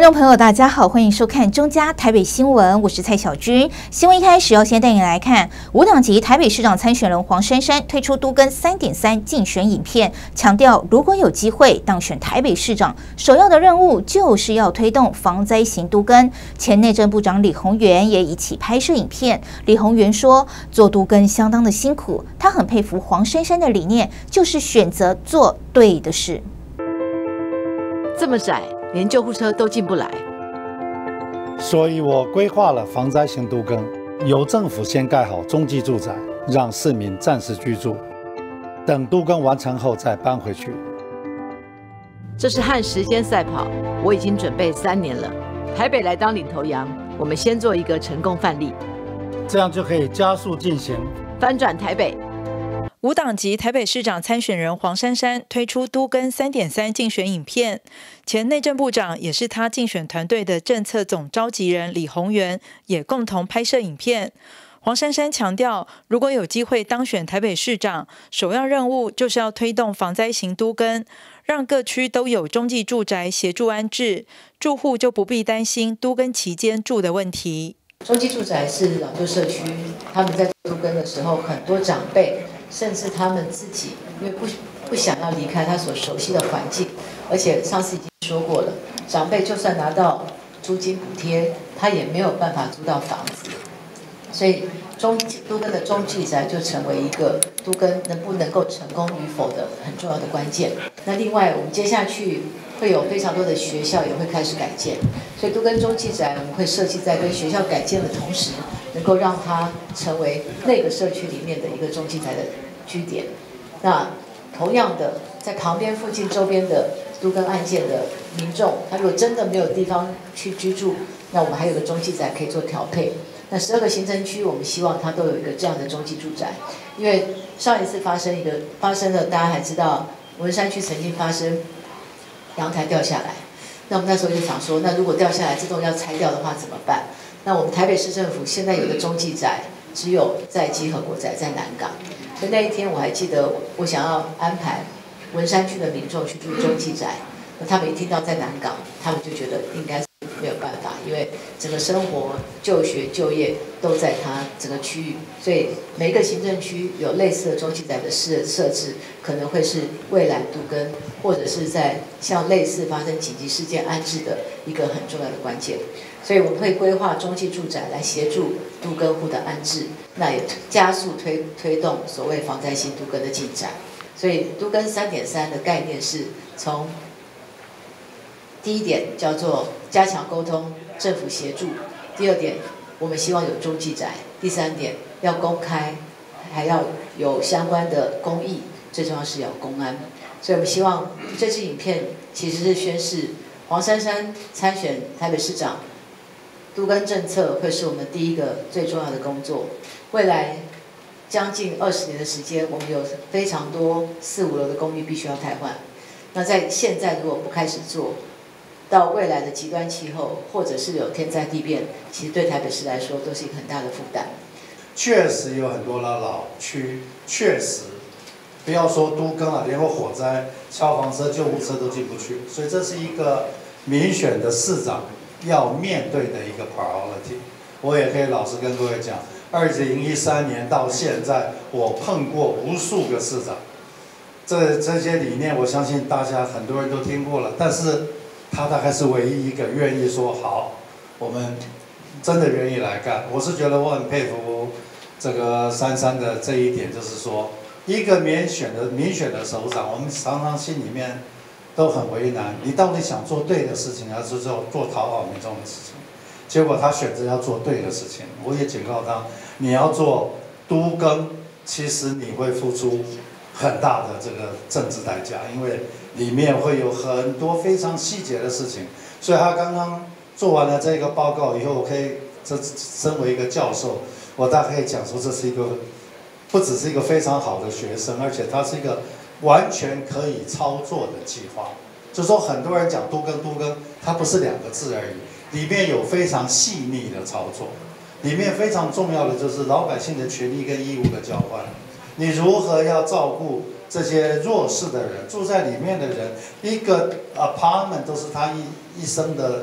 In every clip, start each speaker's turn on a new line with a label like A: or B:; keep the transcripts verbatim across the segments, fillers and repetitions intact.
A: 众朋友，大家好，欢迎收看中嘉台北新闻，我是蔡小军。新闻一开始要先带你来看无党籍台北市长参选人黄珊珊推出都更 三点三 竞选影片，强调如果有机会当选台北市长，首要的任务就是要推动防灾型都更。前内政部长李鸿源也一起拍摄影片。李鸿源说，做都更相当的辛苦，他很佩服黄珊珊的理念，就是选择做对的事。
B: 这么窄，连救护车都进不来，
C: 所以我规划了防灾型都更，由政府先盖好中继住宅，让市民暂时居住，等都更完成后再搬回去。
B: 这是和时间赛跑，我已经准备三年了。台北来当领头羊，我们先做一个成功范例，
C: 这样就可以加速进行
B: 翻转台北。
A: 无党籍台北市长参选人黄珊珊推出都更 三点三 竞选影片，前内政部长也是他竞选团队的政策总召集人李鸿源也共同拍摄影片。黄珊珊强调，如果有机会当选台北市长，首要任务就是要推动防灾型都更，让各区都有中继住宅协助安置，住户就不必担心都更期间住的问题。
D: 中继住宅是老旧社区，他们在都更的时候，很多长辈甚至他们自己，因为不不想要离开他所熟悉的环境，而且上次已经说过了，长辈就算拿到租金补贴，他也没有办法租到房子，所以中都更的中继宅就成为一个都更能不能够成功与否的很重要的关键。那另外，我们接下去会有非常多的学校也会开始改建，所以都更中继宅我们会设计在跟学校改建的同时，能够让它成为那个社区里面的一个中继宅的据点。那同样的，在旁边附近周边的都更案件的民众，他如果真的没有地方去居住，那我们还有个中继宅可以做调配。那十二个行政区，我们希望它都有一个这样的中继住宅，因为上一次发生一个发生了，大家还知道文山区曾经发生阳台掉下来，那我们那时候就想说，那如果掉下来自动要拆掉的话怎么办？那我们台北市政府现在有的中继宅，只有在基和国宅在南港，所以那一天我还记得我，我想要安排文山区的民众去住中继宅，那他们一听到在南港，他们就觉得应该是没有办法，因为整个生活、就学、就业都在它整个区域，所以每一个行政区有类似的中继宅的设设置，可能会是未来都更或者是在像类似发生紧急事件安置的一个很重要的关键。所以我们会规划中继住宅来协助都更户的安置，那也加速推推动所谓防灾型都更的进展。所以都更 三点三 的概念是从第一点叫做加强沟通，政府协助；第二点，我们希望有中继宅；第三点要公开，还要有相关的公益，最重要是要公安。所以我们希望这支影片其实是宣示黄珊珊参选台北市长，都更政策会是我们第一个最重要的工作。未来将近二十年的时间，我们有非常多四五楼的公寓必须要汰换。那在现在如果不开始做，到未来的极端气候，或者是有天灾地变，其实对台北市来说都是一个很大的负担。
C: 确实有很多的老区，确实不要说都更啊，连个火灾、消防车、救护车都进不去，所以这是一个民选的市长要面对的一个 priority。我也可以老实跟各位讲，二零一三年到现在，我碰过无数个市长，这这些理念，我相信大家很多人都听过了，但是他大概是唯一一个愿意说好，我们真的愿意来干。我是觉得我很佩服这个珊珊的这一点，就是说，一个民选的民选的首长，我们常常心里面都很为难，你到底想做对的事情，还是做做讨好民众的事情？结果他选择要做对的事情。我也警告他，你要做都更，其实你会付出很大的这个政治代价，因为里面会有很多非常细节的事情。所以他刚刚做完了这个报告以后，我可以这身为一个教授，我大概可以讲说，这是一个不只是一个非常好的学生，而且它是一个完全可以操作的计划。就是说，很多人讲都更都更，它不是两个字而已，里面有非常细腻的操作，里面非常重要的就是老百姓的权利跟义务的交换。你如何要照顾这些弱势的人，住在里面的人，一个 apartment 都是他一一生的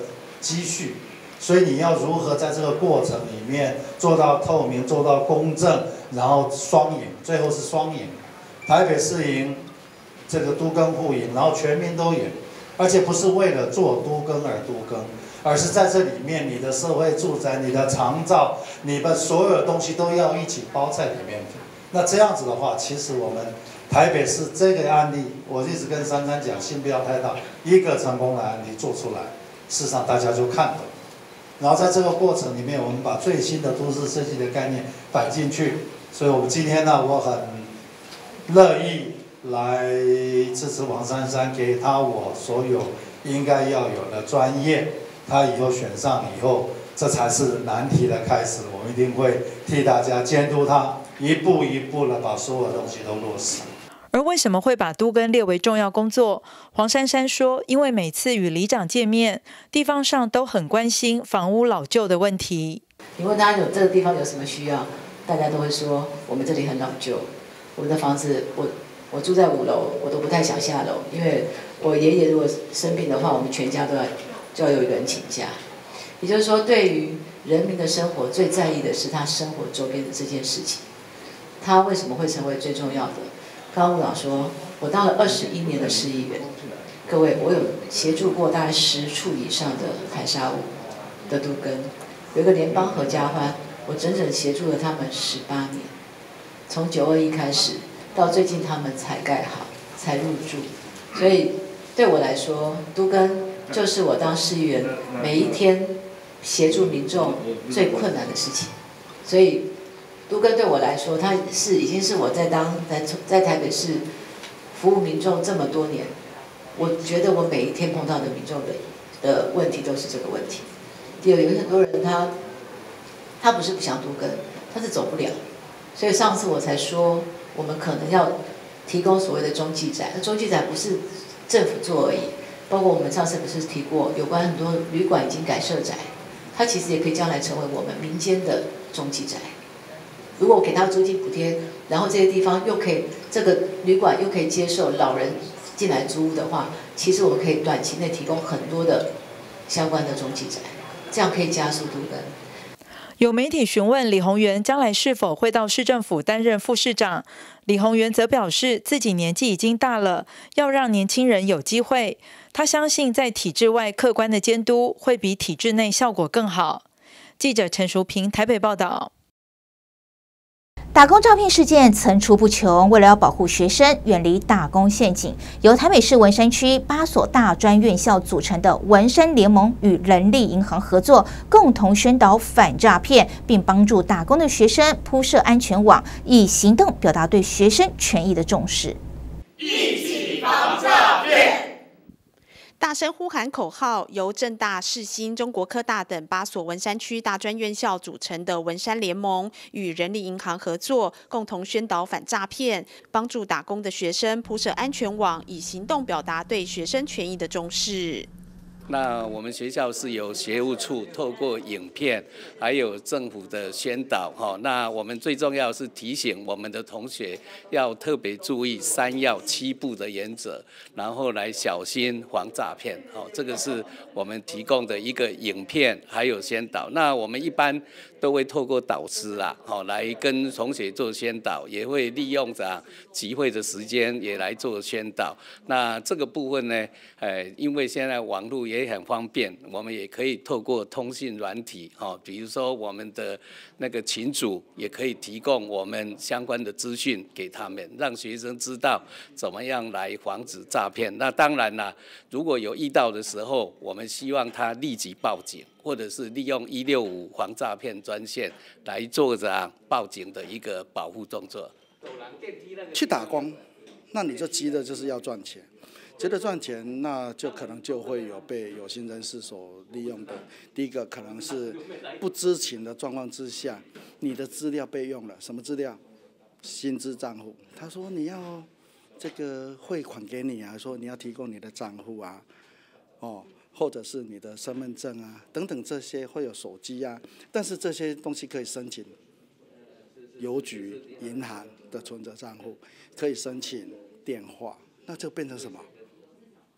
C: 积蓄，所以你要如何在这个过程里面做到透明、做到公正，然后双赢，最后是双赢。台北市赢，这个都更互赢，然后全民都赢，而且不是为了做都更而都更，而是在这里面你的社会住宅、你的长照、你的所有的东西都要一起包在里面。那这样子的话，其实我们台北市这个案例，我一直跟珊珊讲，心不要太大，一个成功的案例做出来，事实上大家就看懂。然后在这个过程里面，我们把最新的都市设计的概念摆进去，所以我们今天呢，我很乐意来支持王珊珊，给她我所有应该要有的专业。她以后选上以后，这才是难题的开始。我们一定会替大家监督她，一步一步的把所有的东西都落实。
E: 而为什么会把都更列为重要工作？黄珊珊说，因为每次与里长见面，地方上都很关心房屋老旧的问题。
D: 你问他有这个地方有什么需要，大家都会说我们这里很老旧，我们的房子，我我住在五楼，我都不太想下楼，因为我爷爷如果生病的话，我们全家都要就要有一个人请假。也就是说，对于人民的生活最在意的是他生活周边的这件事情，他为什么会成为最重要的？刚刚吴长说，我当了二十一年的市议员，各位，我有协助过大概十处以上的海沙屋的都更，有一个联邦合家欢，我整整协助了他们十八年，从九二一开始，到最近他们才盖好，才入住，所以对我来说，都更就是我当市议员每一天协助民众最困难的事情，所以。都更对我来说，它是已经是我在当在在台北市服务民众这么多年，我觉得我每一天碰到的民众的的问题都是这个问题。第二，有很多人他他不是不想都更，他是走不了，所以上次我才说，我们可能要提供所谓的中继宅。那中继宅不是政府做而已，包括我们上次不是提过有关很多旅馆已经改设宅，它其实也可以将来成为我们民间的中继宅。如果我给他租金补贴，然后这些地方又可以，这个旅馆又可以接受老人进来租屋的话，其实我们可以短期内提供很多的相关的中继宅，这样可以加速都更。
E: 有媒体询问李鸿源将来是否会到市政府担任副市长，李鸿源则表示自己年纪已经大了，要让年轻人有机会。他相信在体制外客观的监督会比体制内效果更好。记者陈淑平台北报道。
A: 打工诈骗事件层出不穷，为了要保护学生远离打工陷阱，由台北市文山区八所大专院校组成的文山联盟与人力银行合作，共同宣导反诈骗，并帮助打工的学生铺设安全网，以行动表达对学生权益的重视。
F: 一起防诈骗！
G: 大声呼喊口号，由政大、世新、中国科大等八所文山区大专院校组成的文山联盟与人力银行合作，共同宣导反诈骗，帮助打工的学生铺设安全网，以行动表达对学生权益的重视。
H: 那我们学校是由学务处透过影片，还有政府的宣导哈。那我们最重要是提醒我们的同学要特别注意三要七不的原则，然后来小心防诈骗。好，这个是我们提供的一个影片，还有宣导。那我们一般都会透过导师啦，好来跟同学做宣导，也会利用着集会的时间也来做宣导。那这个部分呢，呃，因为现在网络也很方便，我们也可以透过通讯软体，哈，比如说我们的那个群组也可以提供我们相关的资讯给他们，让学生知道怎么样来防止诈骗。那当然啦，如果有遇到的时候，我们希望他立即报警，或者是利用一六五防诈骗专线来做着报警的一个保护动作。
I: 去打工，那你就急的就是要赚钱。觉得赚钱，那就可能就会有被有心人士所利用的。第一个可能是不知情的状况之下，你的资料被用了，什么资料？薪资账户。他说你要这个汇款给你啊，说你要提供你的账户啊，哦，或者是你的身份证啊，等等这些会有手机啊，但是这些东西可以申请邮局、银行的存折账户，可以申请电话，那就变成什么？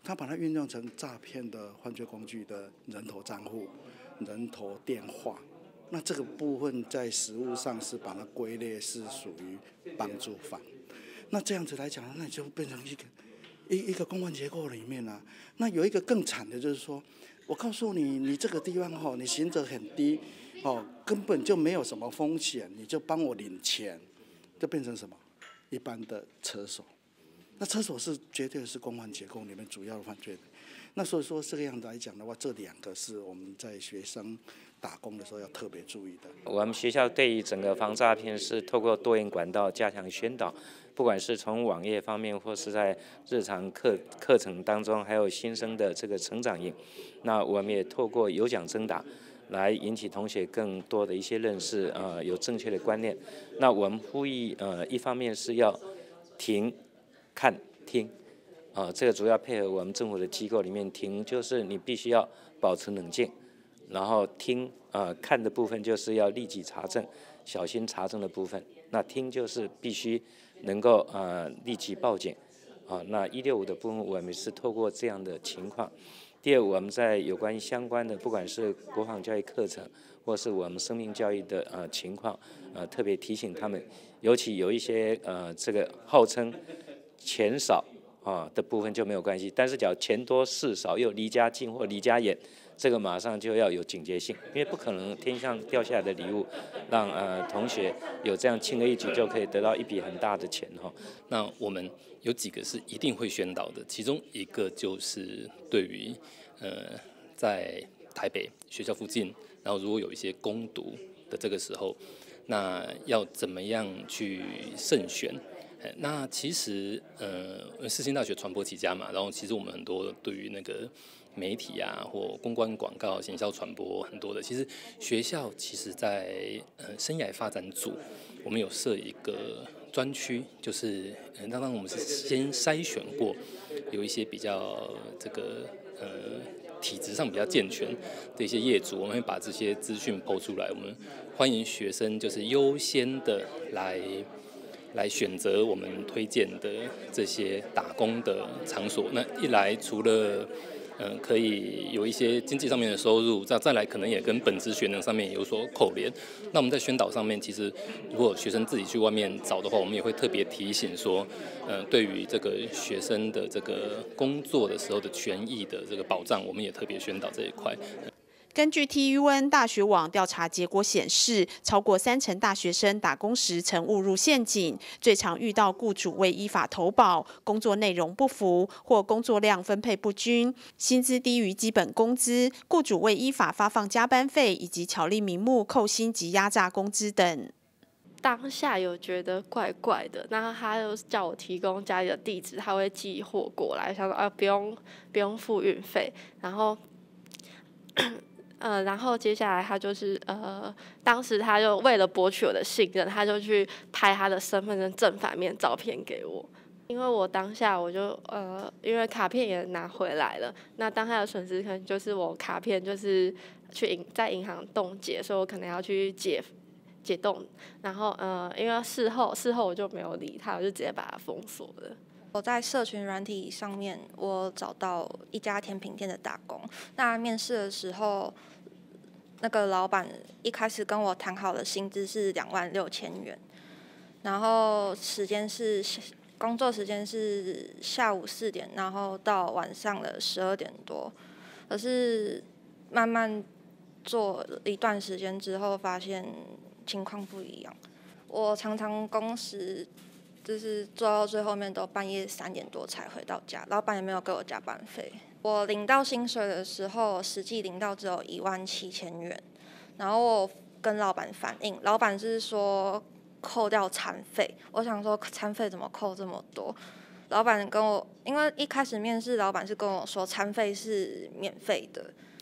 I: 他把它运用成诈骗的犯罪工具的人头账户、人头电话。那这个部分在实务上是把它归类是属于帮助犯。那这样子来讲，那你就变成一个一一个公关结构里面啊。那有一个更惨的就是说，我告诉你，你这个地方哈，你刑责很低，哦，根本就没有什么风险，你就帮我领钱，就变成什么？一般的车手。那车手是绝对是公关结构里面主要的犯罪的。那所以说这个样子来讲的话，这两个是我们在学生打工的时候要特别注意的。
J: 我们学校对于整个防诈骗是透过多元管道加强宣导，不管是从网页方面，或是在日常课课程当中，还有新生的这个成长营，那我们也透过有奖征答来引起同学更多的一些认识，呃，有正确的观念。那我们呼吁，呃，一方面是要停、看、听。啊，这个主要配合我们政府的机构里面，听就是你必须要保持冷静，然后听呃看的部分就是要立即查证，小心查证的部分。那听就是必须能够呃立即报警，啊，那一六五的部分我们是透过这样的情况。第二，我们在有关于相关的，不管是国防教育课程，或是我们生命教育的呃情况，呃特别提醒他们，尤其有一些呃这个号称钱少。啊的部分就没有关系，但是只要钱多事少又离家近或离家远，这个马上就要有警觉性，因为不可能天上掉下来的礼物，让呃同学有这样轻而易举就可以得到一笔很大的钱哈。
K: 那我们有几个是一定会宣导的，其中一个就是对于呃在台北学校附近，然后如果有一些攻读的这个时候，那要怎么样去慎选？那其实，呃，世新大学传播起家嘛，然后其实我们很多对于那个媒体啊，或公关广告、行销传播很多的，其实学校其实在呃生涯发展组，我们有设一个专区，就是呃，当然我们是先筛选过有一些比较这个呃体质上比较健全的一些业主，我们会把这些资讯抛出来，我们欢迎学生就是优先的来。来选择我们推荐的这些打工的场所。那一来，除了嗯、呃、可以有一些经济上面的收入，再再来可能也跟本职学能上面有所扣连。那我们在宣导上面，其实如果学生自己去外面找的话，我们也会特别提醒说，嗯、呃，对于这个学生的这个工作的时候的权益的这个保障，我们也特别宣导这一块。
G: 根据 T U N 大学网调查结果显示，超过三成大学生打工时曾误入陷阱，最常遇到雇主未依法投保、工作内容不符或工作量分配不均、薪资低于基本工资、雇主未依法发放加班费以及巧立名目扣薪及压榨工资等。
L: 当下有觉得怪怪的，然后他又叫我提供家里的地址，他会寄货过来，想说啊不用不用付运费，然后。呃，然后接下来他就是呃，当时他就为了博取我的信任，他就去拍他的身份证正反面照片给我。因为我当下我就呃，因为卡片也拿回来了，那当下的损失可能就是我卡片就是去银在银行冻结，所以我可能要去解解冻。然后呃，因为事后事后我就没有理他，我就直接把它封锁了。
M: 我在社群软体上面，我找到一家甜品店的打工。那面试的时候，那个老板一开始跟我谈好的薪资是两万六千元，然后时间是工作时间是下午四点，然后到晚上的十二点多。可是慢慢做一段时间之后，发现情况不一样。我常常工时。就是做到最后面都半夜三点多才回到家，老板也没有给我加班费。我领到薪水的时候，实际领到只有一万七千元，然后我跟老板反映，老板是说扣掉餐费。我想说餐费怎么扣这么多？老板跟我，因为一开始面试，老板是跟我说餐费是免费的。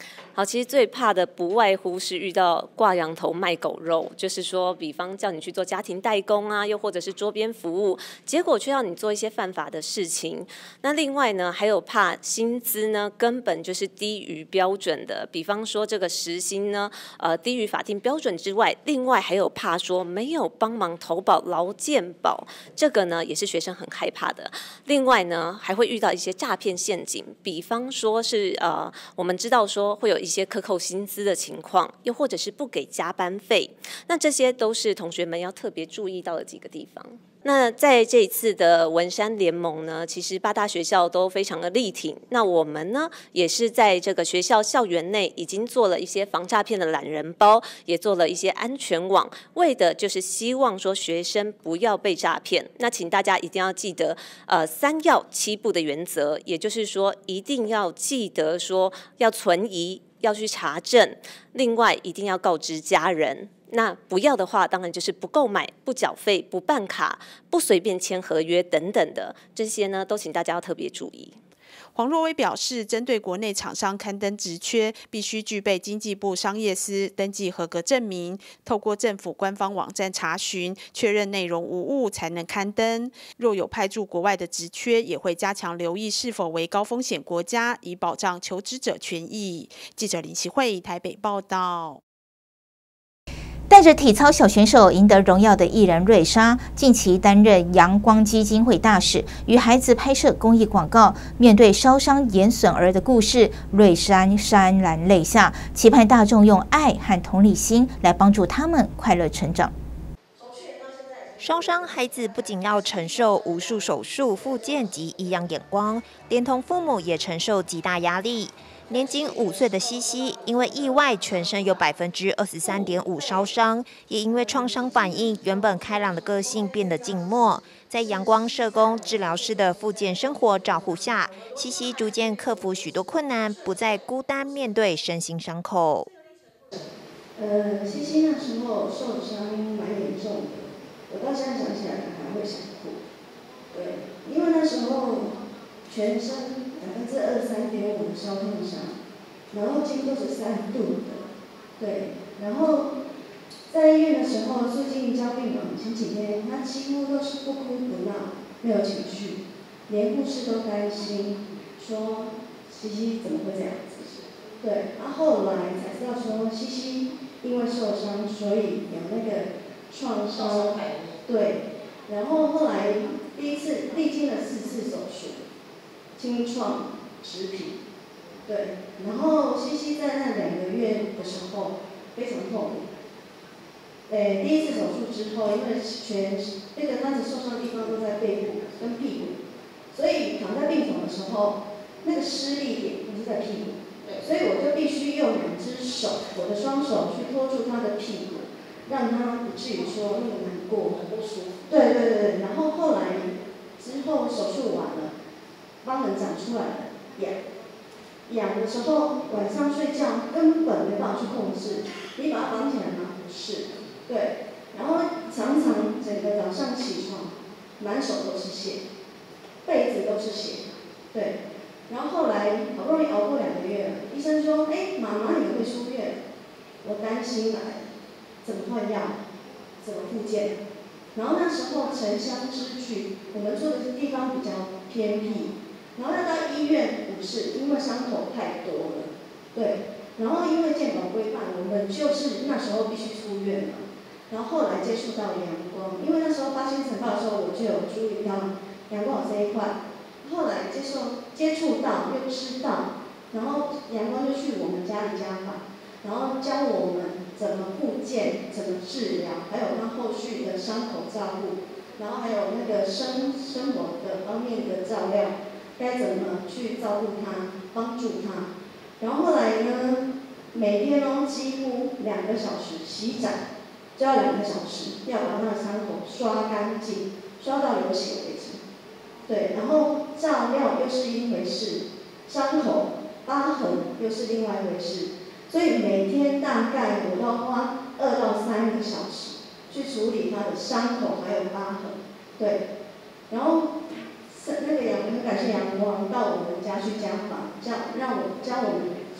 N: 好，其实最怕的不外乎是遇到挂羊头卖狗肉，就是说，比方叫你去做家庭代工啊，又或者是桌边服务，结果却要你做一些犯法的事情。那另外呢，还有怕薪资呢根本就是低于标准的，比方说这个时薪呢，呃低于法定标准之外，另外还有怕说没有帮忙投保劳健保，这个呢也是学生很害怕的。另外呢，还会遇到一些诈骗陷阱，比方说是呃我们知道说会有一些克扣薪资的情况，又或者是不给加班费，那这些都是同学们要特别注意到的几个地方。那在这一次的文山联盟呢，其实八大学校都非常的力挺。那我们呢，也是在这个学校校园内已经做了一些防诈骗的懒人包，也做了一些安全网，为的就是希望说学生不要被诈骗。那请大家一定要记得，呃，三要七不的原则，也就是说，一定要记得说要存疑，要去查证，另外一定要告知家人。那不要的话，当然就是不购买、不缴费、不办卡、不随便签合约等等的，这些呢，都请大家要特别注意。
G: 黄若薇表示，针对国内厂商刊登职缺，必须具备经济部商业司登记合格证明，透过政府官方网站查询，确认内容无误才能刊登。若有派驻国外的职缺，也会加强留意是否为高风险国家，以保障求职者权益。记者林奇慧台北报道。
A: 带着体操小选手赢得荣耀的艺人瑞莎，近期担任阳光基金会大使，与孩子拍摄公益广告。面对烧伤眼损儿的故事，瑞莎潸然泪下，期盼大众用爱和同理心来帮助他们快乐成长。
O: 烧伤孩子不仅要承受无数手术、复健及异样眼光，连同父母也承受极大压力。年仅五岁的西西，因为意外，全身有百分之二十三点五烧伤，也因为创伤反应，原本开朗的个性变得静默。在阳光社工、治疗师的复健生活照护下，西西逐渐克服许多困难，不再孤单面对身心伤口。
P: 呃，西西那时候受伤蛮严重的，我到现在想起来还会想哭。对，因为那时候全身百分之二十三点五的烧烫伤，然后经过是三度的，对，然后在医院的时候，最近交病房前几天，他几乎都是不哭不闹，没有情绪，连护士都担心，说西西怎么会这样子？对，然后后来才知道说西西因为受伤，所以有那个创伤，对，然后后来第一次历经了四次手术。清创、植皮，对，然后西西在那两个月的时候非常痛苦。诶，第一次手术之后，因为全那个当时受伤的地方都在背部跟屁股，所以躺在病床的时候，那个施力点不是在屁股，所以我就必须用两只手，我的双手去托住他的屁股，让他不至于说那么难过、很不舒服。对对对，然后后来之后手术完了。肛门长出来了，痒，痒的时候晚上睡觉根本没办法去控制，你把它绑起来吗？不是，对，然后常常整个早上起床，满手都是血，被子都是血，对，然后后来好不容易熬过两个月了，医生说，哎，妈妈你会出院，我担心来了，怎么换药，怎么复健，然后那时候城乡之距，我们住的地方比较偏僻。然后要到医院不是，因为伤口太多了，对。然后因为健保规范，我们就是那时候必须出院了。然后后来接触到阳光，因为那时候发新晨报的时候，我就有注意到阳光这一块。后来接受接触到又知道，然后阳光就去我们家里家访，然后教我们怎么复健、怎么治疗，还有他后续的伤口照顾，然后还有那个生生活的方面的照料。该怎么去照顾他，帮助他？然后后来呢，每天哦几乎两个小时洗澡，就要两个小时，要把他的伤口刷干净，刷到流血为止。对，然后照料又是一回事，伤口疤痕又是另外一回事，所以每天大概我都花二到三个小时去处理他的伤口还有疤痕。对，然后。那个阳很感谢阳光到我们家去家访，教让我教我们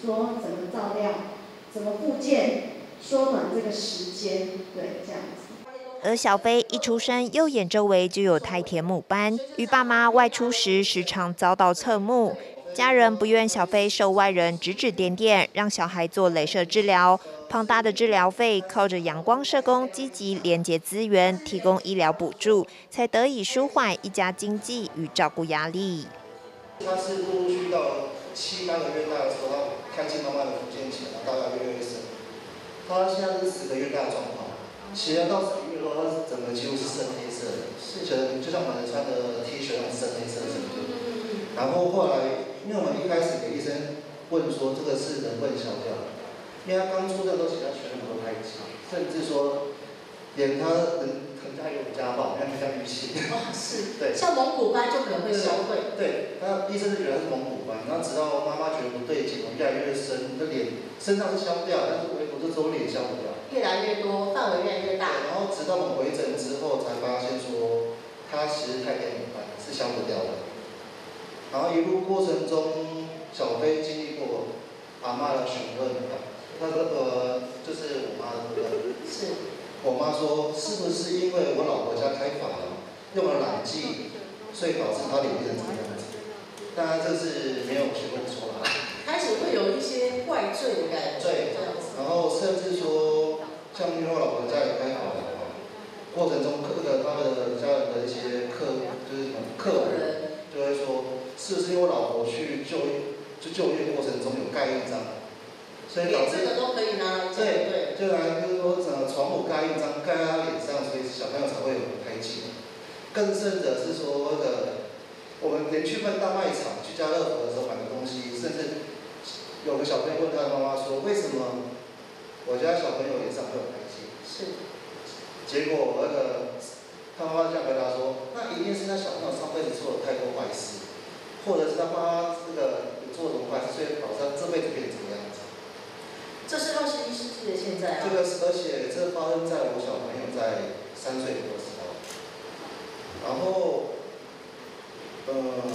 P: 说怎么照料，怎么复健，缩短这个时间，对，这样子。
O: 而小飞一出生，右眼周围就有胎田母斑，与爸妈外出时时常遭到侧目。家人不愿小飞受外人指指点点，让小孩做雷射治疗。庞大的治疗费靠着阳光社工积极连结资源，提供医疗补助，才得以舒缓一家经济与照顾压力。
I: 他是陆陆续到七八个月大的时候，他开进妈妈的复健期，大概越来越深。他现在是十个月大的状况，血压到十个月的话，他整个几乎是深黑色的，是就就像我们穿的 T 恤那种深黑色的程度。然后后来，因为我们一开始给医生问说这个是能不能消掉，因为他刚出生都其他全部都胎记，甚至说连他人可能他有家暴，因为他像淤青。
D: 哦，是。
I: 对。
D: 像蒙古斑就可能会消退。
I: 对，那医生是觉得是蒙古斑，然后直到妈妈觉得不对劲，越来越深，这脸身上是消掉，但是唯独这周脸消不掉。
D: 越来越多，范围越来越大。
I: 然后直到我们回诊之后，才发现说他其实胎田母斑是消不掉的。然后一路过程中，小飞经历过阿嬷的询问，他说呃，就是我妈的部分。
D: 是。
I: 我妈说，是不是因为我老婆家开法了，用了染剂，所以导致她脸变成这个样子？当然这是没有询问出来。
D: 开始会有一些怪罪的感觉。
I: 对，然后甚至说，像因为我老婆家里开法了，过程中客的他们的家人的一些客，就是什么客人，就会说。是不是因为我老婆去就就就业过程中有盖印章，所以导致
D: 这个都可以拿来讲。
I: 对对，就来就是说，整个床铺盖印章盖在他脸上，所以小朋友才会有胎记。更甚者是说那个，我们连去办大卖场去家乐福的时候买个东西，甚至有个小朋友问他的妈妈说，为什么我家小朋友脸上会有胎记？
D: 是。
I: 结果那个他妈妈这样回答说，那一定是那小朋友上辈子做了太多坏事。或者是他妈这个做什么坏事，所以导致他这辈子变成这个样子。
D: 这是二十一世纪的现在啊。
I: 这个是，而且这发生在我小朋友在三岁多的时候。然后，呃，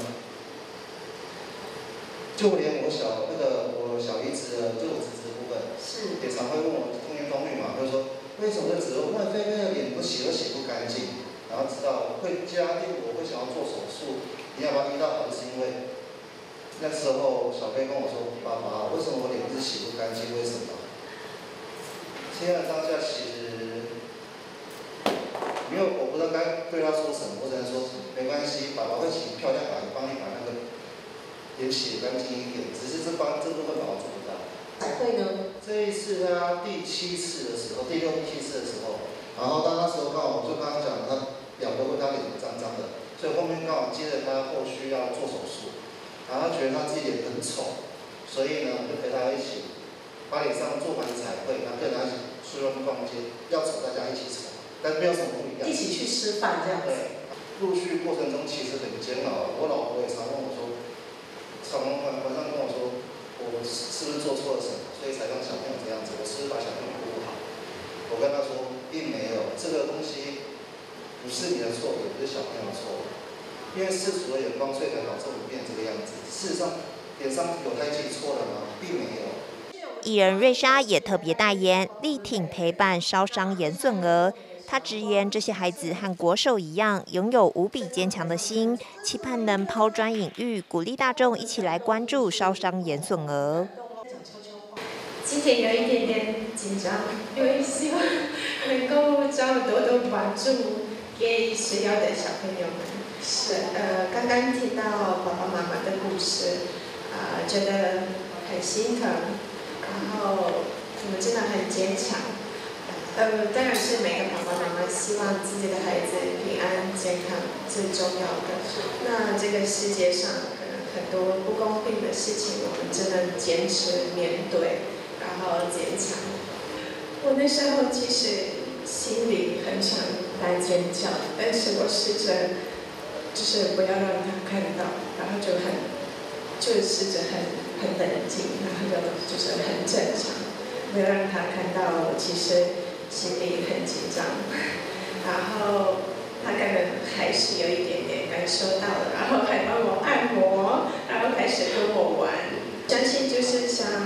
I: 就连我小那个我小姨子的，就我侄子的部分，
D: 是
I: 也常会问我童言童语嘛，就是说为什么这子问问菲菲的脸不洗都洗不干净，然后知道会家令我会想要做手术。你要把医到好，是因为那时候小飞跟我说：“爸爸，为什么我脸一直洗不干净？为什么？”现在当下其实没有，我不知道该对他说什么，我只能说没关系，爸爸会请漂亮阿姨帮你把那个脸洗干净一点，只是这方这部分爸爸做不到。
D: 彩绘呢？
I: 这一次他第七次的时候，第六、第七次的时候，然后他那时候刚好就刚刚讲他表哥问他脸脏脏的。所以后面刚好接着他后续要做手术，然后他觉得他自己脸很丑，所以呢就陪他一起把脸上做完彩绘，然后跟他一起出入逛街，要丑大家一起丑，但没有什么不一样。
D: 一起去吃饭这样子。
I: 对，陆续过程中其实很煎熬，我老婆也常问我说，常晚晚上跟我说，我是不是做错了什么，所以才让小朋友这样子，我是不是把小朋友顾不好？我跟他说，并没有，这个东西。不是你的错，也不是小朋友的错，因为世俗的眼光，所以才导致我们变这个样子。事实上，脸上有胎记错了吗？并没有。
O: 艺人瑞莎也特别代言，力挺陪伴烧伤颜顺儿。她直言，这些孩子和国手一样，拥有无比坚强的心，期盼能抛砖引玉，鼓励大众一起来关注烧伤颜顺儿。
Q: 今天有一点点紧张，因为希望能够找多多关注。给需要的小朋友们，是呃，刚刚听到爸爸妈妈的故事，啊、呃，觉得很心疼，然后你们真的很坚强，呃，当然是每个爸爸妈妈希望自己的孩子平安健康最重要的。那这个世界上可能很多不公平的事情，我们只能坚持面对，然后坚强。我那时候其实心里很想来尖叫，但是我试着就是不要让他看到，然后就很就试着很很冷静，然后就就是很正常，没有让他看到我其实心里很紧张，然后他可能还是有一点点感受到了，然后还帮我按摩，然后开始跟我玩。相信就是像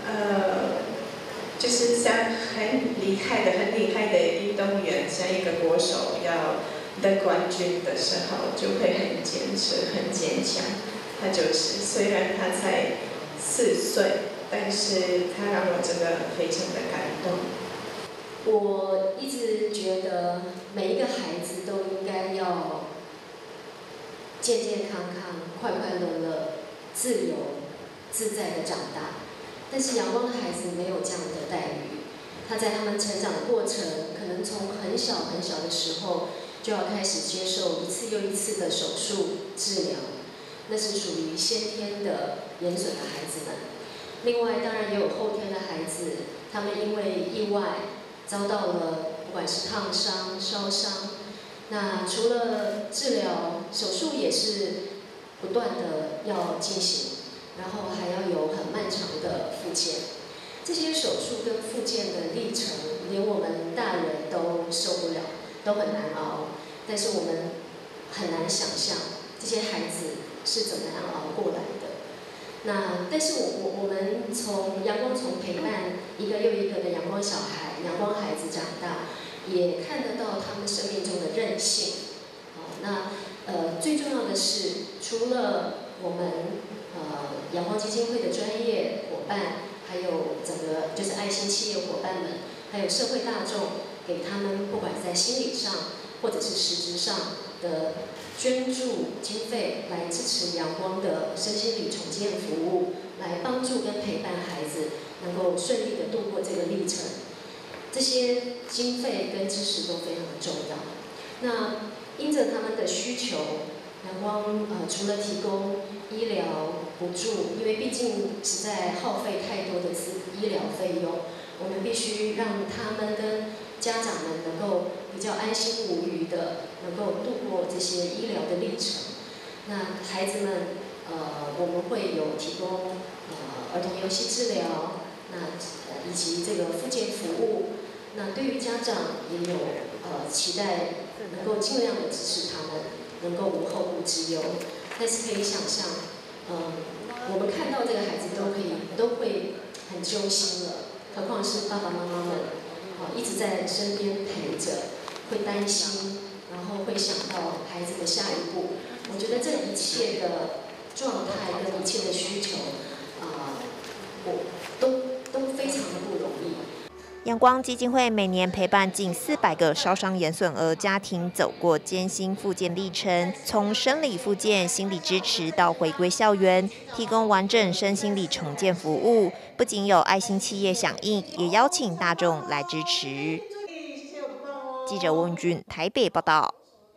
Q: 呃，就是像很厉害的、很厉害的运动员，像一个国手要得冠军的时候，就会很坚持、很坚强。他就是，虽然他才四岁，但是他让我真的非常的感动。
R: 我一直觉得每一个孩子都应该要健健康康、快快乐乐、自由自在的长大。但是阳光的孩子没有这样的待遇，他在他们成长的过程，可能从很小很小的时候就要开始接受一次又一次的手术治疗，那是属于先天的眼损的孩子们。另外，当然也有后天的孩子，他们因为意外遭到了不管是烫伤、烧伤，那除了治疗，手术也是不断的要进行，然后还要有很漫长的复健。这些手术跟复健的历程，连我们大人都受不了，都很难熬。但是我们很难想象这些孩子是怎么样熬过来的。那但是我我我们从阳光从陪伴一个又一个的阳光小孩、阳光孩子长大，也看得到他们生命中的韧性。好，那呃最重要的是，除了我们呃阳光基金会的专业伙伴，还有整个就是爱心企业伙伴们，还有社会大众，给他们不管在心理上或者是实质上的捐助经费，来支持阳光的身心理重建服务，来帮助跟陪伴孩子能够顺利的度过这个历程。这些经费跟支持都非常的重要。那因着他们的需求，阳光呃除了提供医疗补助，因为毕竟实在耗费太多的资医疗费用，我们必须让他们跟家长们能够比较安心无虞的，能够度过这些医疗的历程。那孩子们，呃，我们会有提供呃儿童游戏治疗，那以及这个复健服务。那对于家长也有呃期待，能够尽量的支持他们，能够无后顾之忧。但是可以想象，嗯、呃，我们看到这个孩子都可以都会很揪心了，何况是爸爸妈妈们。哦，一直在身边陪着，会担心，然后会想到孩子的下一步。我觉得这一切的状态跟一切的需求，啊、呃，我都都非常的不容易。
O: 阳光基金会每年陪伴近四百个烧伤眼损儿家庭走过艰辛复健历程，从生理复健、心理支持到回归校园，提供完整身心理重建服务。不仅有爱心企业响应，也邀请大众来支持。记者温俊台北报道。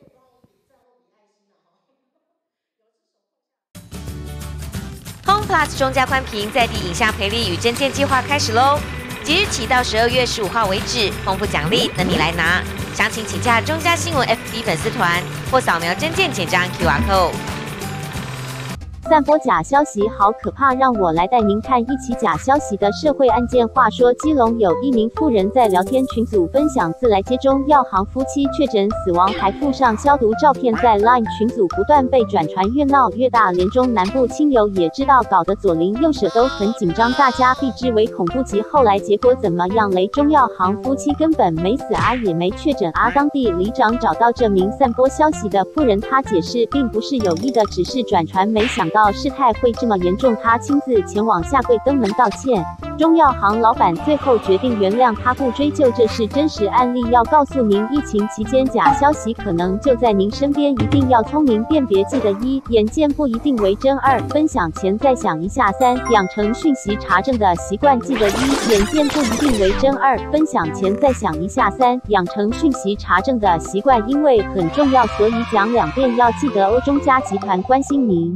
S: Home Plus 中加宽屏在地影像培力与征件计划开始喽！即日起到十二月十五号为止，丰富奖励等你来拿。详情请洽中嘉新闻 F B 粉丝团或扫描征件简章 Q R code。
T: 散播假消息好可怕，让我来带您看一起假消息的社会案件。话说，基隆有一名妇人在聊天群组分享自来接中药行夫妻确诊死亡，还附上消毒照片，在 Line 群组不断被转传，越闹越大。连中南部亲友也知道，搞得左邻右舍都很紧张，大家避之唯恐不及。后来结果怎么样嘞？中药行夫妻根本没死啊，也没确诊啊。当地里长找到这名散播消息的妇人，他解释并不是有意的，只是转传，没想到事态会这么严重，他亲自前往下跪登门道歉。中药行老板最后决定原谅他，不追究，这是真实案例。要告诉您，疫情期间假消息可能就在您身边，一定要聪明辨别。记得一，眼见不一定为真；二，分享前再想一下；三，养成讯息查证的习惯。记得一，眼见不一定为真；二，分享前再想一下；三，养成讯息查证的习惯，因为很重要，所以讲两遍，要记得哦。中嘉集团关心您。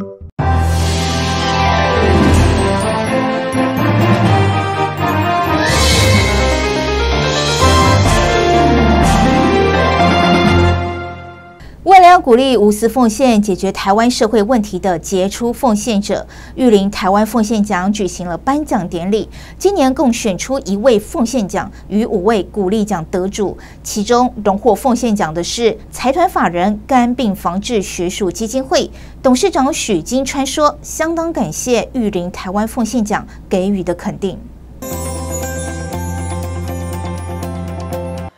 A: 为了要鼓励无私奉献、解决台湾社会问题的杰出奉献者，玉林台湾奉献奖举行了颁奖典礼。今年共选出一位奉献奖与五位鼓励奖得主，其中荣获奉献奖的是财团法人肝病防治学术基金会董事长许金川说：“相当感谢玉林台湾奉献奖给予的肯定。”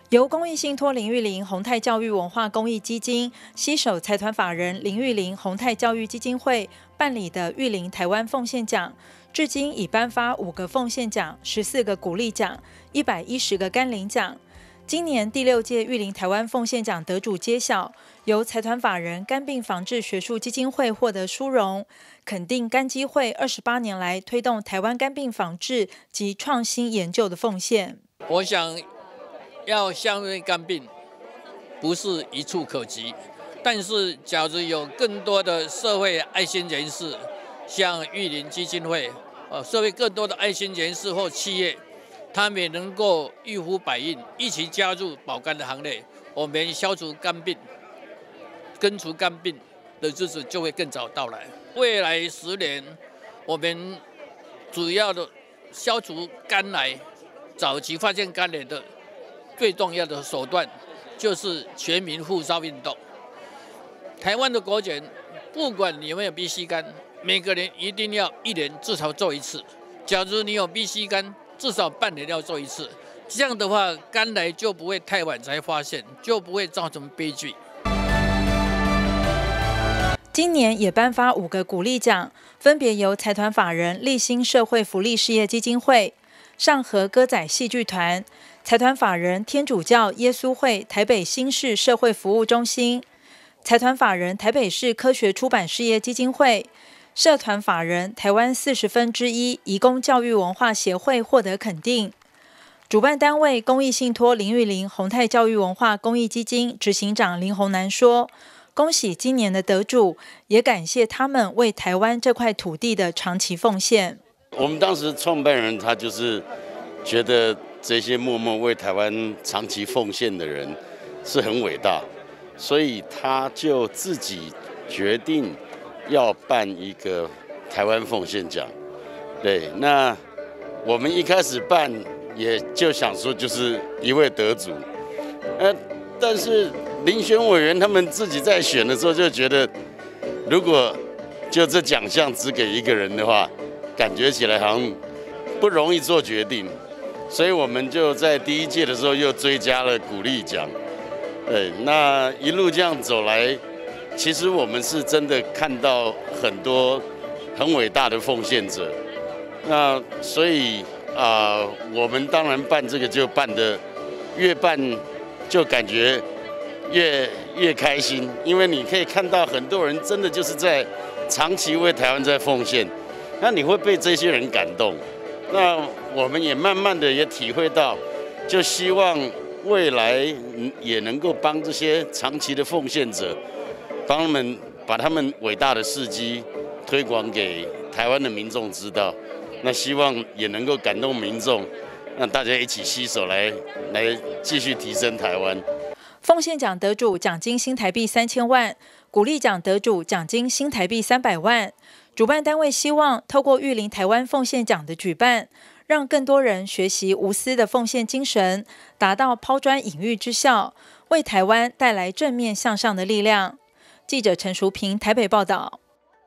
E: 由公益信托林玉玲宏泰教育文化公益基金携手财团法人林玉玲宏泰教育基金会办理的玉玲台湾奉献奖，至今已颁发五个奉献奖、十四个鼓励奖、一百一十个甘霖奖。今年第六届玉玲台湾奉献奖得主揭晓，由财团法人肝病防治学术基金会获得殊荣，肯定肝基会二十八年来推动台湾肝病防治及创新研究的奉献。
U: 我想要消灭肝病不是一触可及，但是假如有更多的社会爱心人士，像玉林基金会，呃，社会更多的爱心人士或企业，他们也能够一呼百应，一起加入保肝的行列，我们消除肝病、根除肝病的日子就会更早到来。未来十年，我们主要的消除肝癌，早期发现肝癌的最重要的手段就是全民护烧运动。台湾的国人，不管你有没有 B C 肝，每个人一定要一年至少做一次。假如你有 B C 肝，至少半年要做一次。这样的话，肝癌就不会太晚才发现，就不会造成悲剧。
E: 今年也颁发五个鼓励奖，分别由财团法人立新社会福利事业基金会、上河歌仔戏剧团、财团法人天主教耶稣会台北新市社会服务中心、财团法人台北市科学出版事业基金会、社团法人台湾四十分之一移工教育文化协会获得肯定。主办单位公益信托林玉玲宏泰教育文化公益基金执行长林宏南说，恭喜今年的得主，也感谢他们为台湾这块土地的长期奉献。
V: 我们当时创办人他就是觉得这些默默为台湾长期奉献的人是很伟大，所以他就自己决定要办一个台湾奉献奖。对，那我们一开始办也就想说就是一位得主，呃，但是遴选委员他们自己在选的时候就觉得，如果就这奖项只给一个人的话，感觉起来好像不容易做决定，所以我们就在第一届的时候又追加了鼓励奖。对，那一路这样走来，其实我们是真的看到很多很伟大的奉献者。那所以啊、呃，我们当然办这个就办得越办就感觉越越开心，因为你可以看到很多人真的就是在长期为台湾在奉献。那你会被这些人感动，那我们也慢慢的也体会到，就希望未来也能够帮这些长期的奉献者，帮他们把他们伟大的事迹推广给台湾的民众知道。那希望也能够感动民众，让大家一起携手来来继续提升台湾。
E: 奉献奖得主奖金新台币三千万，鼓励奖得主奖金新台币三百万。主办单位希望透过玉林台湾奉献奖的举办，让更多人学习无私的奉献精神，达到抛砖引玉之效，为台湾带来正面向上的力量。记者陈淑平台北报道。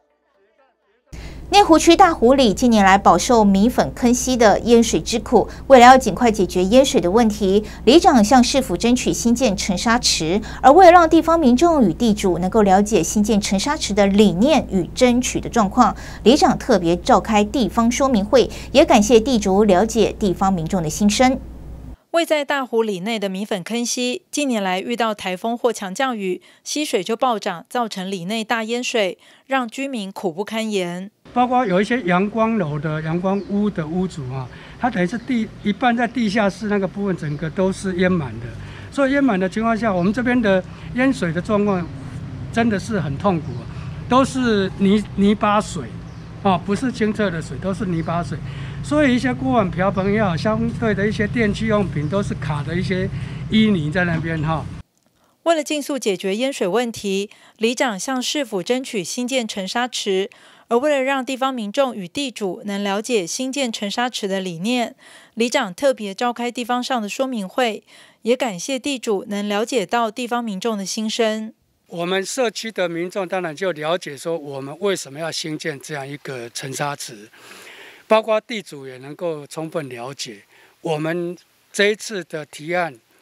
A: 内湖区大湖里近年来饱受米粉坑溪的淹水之苦，为了要尽快解决淹水的问题，里长向市府争取新建沉沙池。而为了让地方民众与地主能够了解新建沉沙池的理念与争取的状况，里长特别召开地方说明会，也感谢地主了解地方民众的心声。
E: 位在大湖里内的米粉坑溪，近年来遇到台风或强降雨，溪水就暴涨，造成里内大淹水，让居民苦不堪言。
W: 包括有一些阳光楼的阳光屋的屋主啊，它等于是地一半在地下室那个部分，整个都是淹满的。所以淹满的情况下，我们这边的淹水的状况真的是很痛苦，都是泥泥巴水，哦，不是清澈的水，都是泥巴水。所以一些锅碗瓢盆也好，相对的一些电器用品都是卡的一些淤泥在那边哈。
E: 为了尽速解决淹水问题，里长向市府争取新建沉沙池。而为了让地方民众与地主能了解新建沉沙池的理念，里长特别召开地方上的说明会，也感谢地主能了解到地方民众的心声。
W: 我们社区的民众当然就了解说，我们为什么要新建这样一个沉沙池，包括地主也能够充分了解我们这一次的提案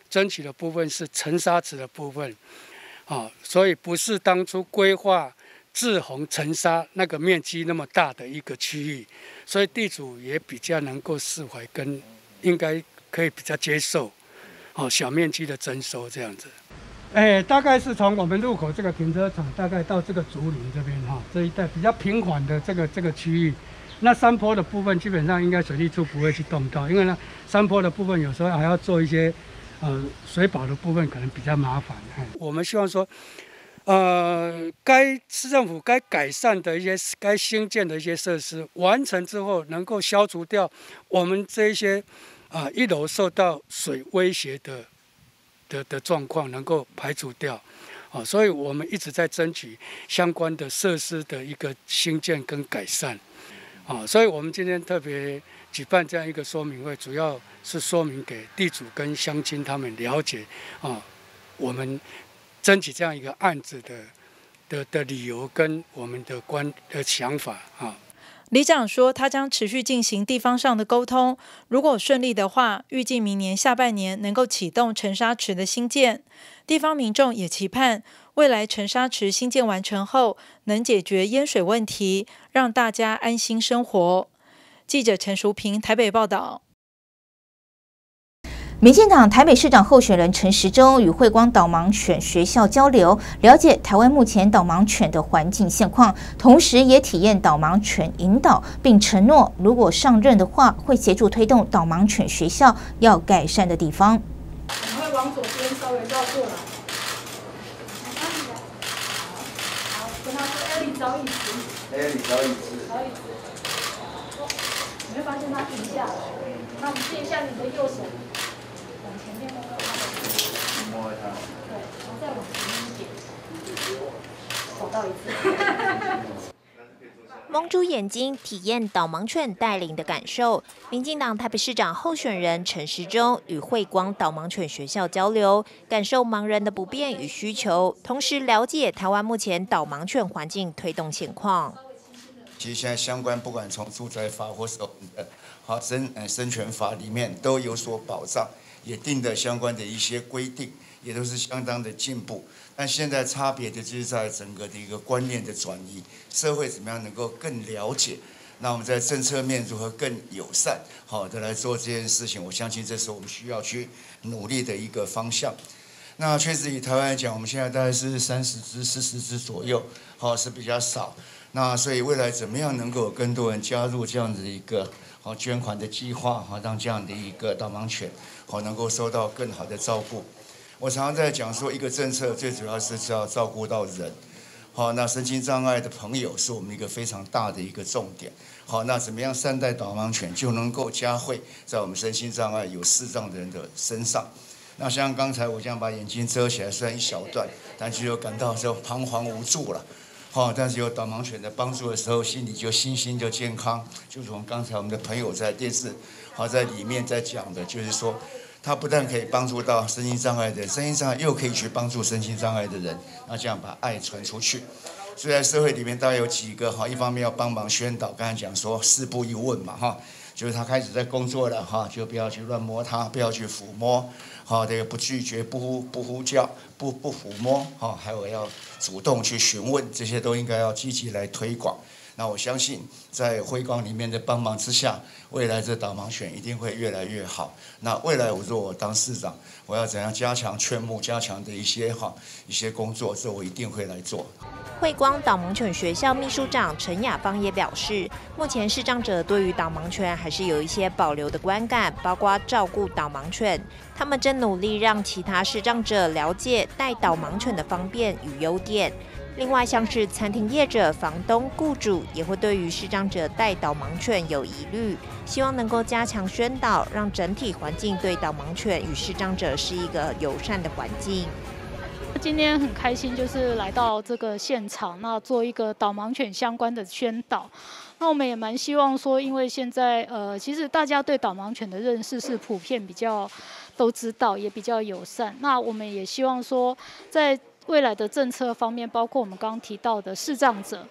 W: 争取的部分是沉沙池的部分，啊，所以不是当初规划志洪沉沙那个面积那么大的一个区域，所以地主也比较能够释怀，跟应该可以比较接受，哦，小面积的征收这样子。哎，大概是从我们入口这个停车场，大概到这个竹林这边哈，这一带比较平缓的这个这个区域。那山坡的部分基本上应该水利处不会去动到，因为呢山坡的部分有时候还要做一些呃水保的部分，可能比较麻烦。我们希望说，呃，该市政府该改善的一些、该兴建的一些设施完成之后，能够消除掉我们这一些啊、呃、一楼受到水威胁的。的的状况能够排除掉，啊，所以我们一直在争取相关的设施的一个兴建跟改善，啊，所以我们今天特别举办这样一个说明会，主要是说明给地主跟乡亲他们了解，啊，我们争取这样一个案子的的的理由跟我们的观的想法啊。
E: 里长说，他将持续进行地方上的沟通，如果顺利的话，预计明年下半年能够启动沉沙池的兴建。地方民众也期盼未来沉沙池兴建完成后，能解决淹水问题，让大家安心生活。记者陈淑平台北报道。
A: 民进党台北市长候选人陈时中与慧光导盲犬学校交流，了解台湾目前导盲犬的环境现况，同时也体验导盲犬引导，并承诺如果上任的话，会协助推动导盲犬学校要改善的地方。
B: 我们会往左边稍微绕过来。好，跟他说：“哎，你找椅子。”哎，你找椅子。找椅子。你会发现他停下来。那我们借一下你的右手。摸它，对，然后再往前面一点，走到一次。
O: 蒙住眼睛，体验导盲犬带领的感受。民进党台北市长候选人陈时中与慧光导盲犬学校交流，感受盲人的不便与需求，同时了解台湾目前导盲犬环境推动现况。
C: 其实现在相关，不管从住宅法或是我们的好生呃生权法里面都有所保障。也定的相关的一些规定，也都是相当的进步。但现在差别的就是在整个的一个观念的转移，社会怎么样能够更了解？那我们在政策面如何更友善，好的来做这件事情？我相信这是我们需要去努力的一个方向。那确实以台湾来讲，我们现在大概是三十只、四十只左右，好是比较少。那所以未来怎么样能够有更多人加入这样子一个好捐款的计划，好让这样的一个导盲犬。好，能够受到更好的照顾。我常常在讲说，一个政策最主要是要照顾到人。好，那身心障碍的朋友是我们一个非常大的一个重点。好，那怎么样善待导盲犬，就能够加惠在我们身心障碍有视障的人的身上。那像刚才我这样把眼睛遮起来，虽然一小段，但是又感到就彷徨无助了。好，但是有导盲犬的帮助的时候，心里就心心就健康。就从刚才我们的朋友在电视。好，在里面在讲的就是说，它不但可以帮助到身心障碍的人，身心障碍又可以去帮助身心障碍的人，那这样把爱传出去。所以在社会里面大概有几个哈，一方面要帮忙宣导，刚才讲说四不一问嘛哈，就是他开始在工作了哈，就不要去乱摸它，不要去抚摸，好，这个不拒绝、不呼不呼叫、不不抚摸，哈，还有要主动去询问，这些都应该要积极来推广。那我相信，在辉光里面的帮忙之下，未来这导盲犬一定会越来越好。那未来我如果我当市长，我要怎样加强劝募、加强的一些哈一些工作，这我一定会来做。
O: 慧光导盲犬学校秘书长陈雅芳也表示，目前视障者对于导盲犬还是有一些保留的观感，包括照顾导盲犬。他们正努力让其他视障者了解带导盲犬的方便与优点。另外，像是餐厅业者、房东、雇主也会对于视障者带导盲犬有疑虑，希望能够加强宣导，让整体环境对导盲犬与视障者是一个友善的环境。
B: 今天很开心，就是来到这个现场，那做一个导盲犬相关的宣导。那我们也蛮希望说，因为现在呃，其实大家对导盲犬的认识是普遍比较都知道，也比较友善。那我们也希望说，在未来的政策方面，包括我们刚刚提到的视障者，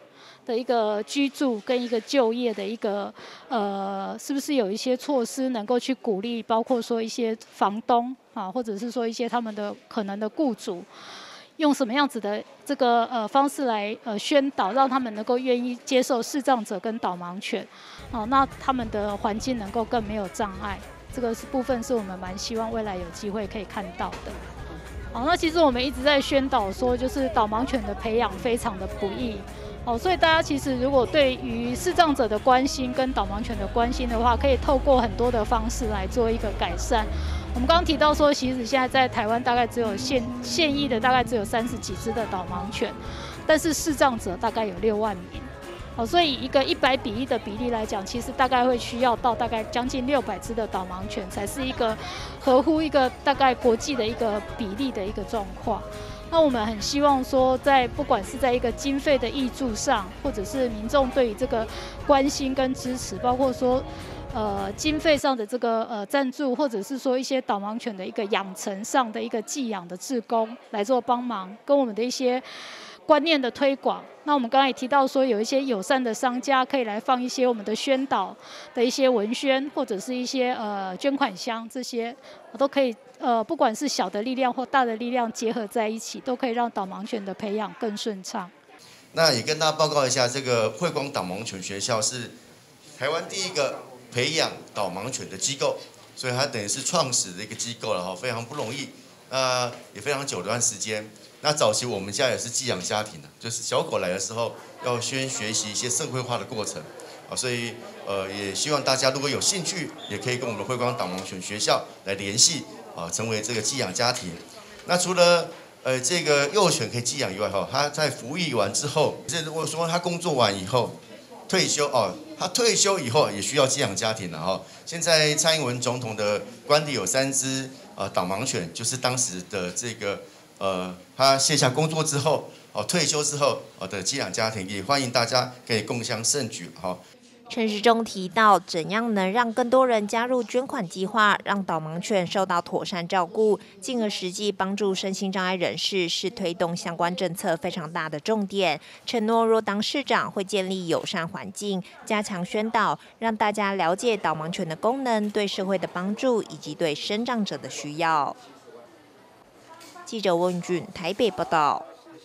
B: 的一个居住跟一个就业的一个呃，是不是有一些措施能够去鼓励，包括说一些房东啊，或者是说一些他们的可能的雇主，用什么样子的这个呃方式来呃宣导，让他们能够愿意接受视障者跟导盲犬，哦、啊，那他们的环境能够更没有障碍。这个是部分是我们蛮希望未来有机会可以看到的。好，那其实我们一直在宣导说，就是导盲犬的培养非常的不易。哦，所以大家其实如果对于视障者的关心跟导盲犬的关心的话，可以透过很多的方式来做一个改善。我们刚刚提到说，其实现在在台湾大概只有现现役的大概只有三十几只的导盲犬，但是视障者大概有六万名。哦，所以一个一百比一的比例来讲，其实大概会需要到大概将近六百只的导盲犬，才是一个合乎一个大概国际的一个比例的一个状况。那我们很希望说，在不管是在一个经费的挹注上，或者是民众对于这个关心跟支持，包括说呃经费上的这个呃赞助，或者是说一些导盲犬的一个养成上的一个寄养的志工来做帮忙，跟我们的一些观念的推广。那我们刚才也提到说，有一些友善的商家可以来放一些我们的宣导的一些文宣，或者是一些呃捐款箱，这些都可以呃不管是小的力量或大的力量结合在一起，都可以让导盲犬的培养更顺畅。
F: 那也跟大家报告一下，这个慧光导盲犬学校是台湾第一个培养导盲犬的机构，所以它等于是创始的一个机构了哈，非常不容易，呃也非常久的一段时间。那早期我们家也是寄养家庭的，就是小狗来的时候要先学习一些社会化的过程啊，所以呃也希望大家如果有兴趣，也可以跟我们慧光导盲犬学校来联系啊，成为这个寄养家庭。那除了呃这个幼犬可以寄养以外哈，他在服役完之后，这如果说他工作完以后退休哦，他退休以后也需要寄养家庭了哈。现在蔡英文总统的官邸有三只呃导盲犬，就是当时的这个。呃，他卸下工作之后，哦，退休之后，哦的寄养家庭，也欢迎大家可以共襄盛举，哈。
O: 陈时中提到，怎样能让更多人加入捐款计划，让导盲犬受到妥善照顾，进而实际帮助身心障碍人士，是推动相关政策非常大的重点。承诺若当市长会建立友善环境，加强宣导，让大家了解导盲犬的功能、对社会的帮助以及对身障者的需要。记者温俊台北报道。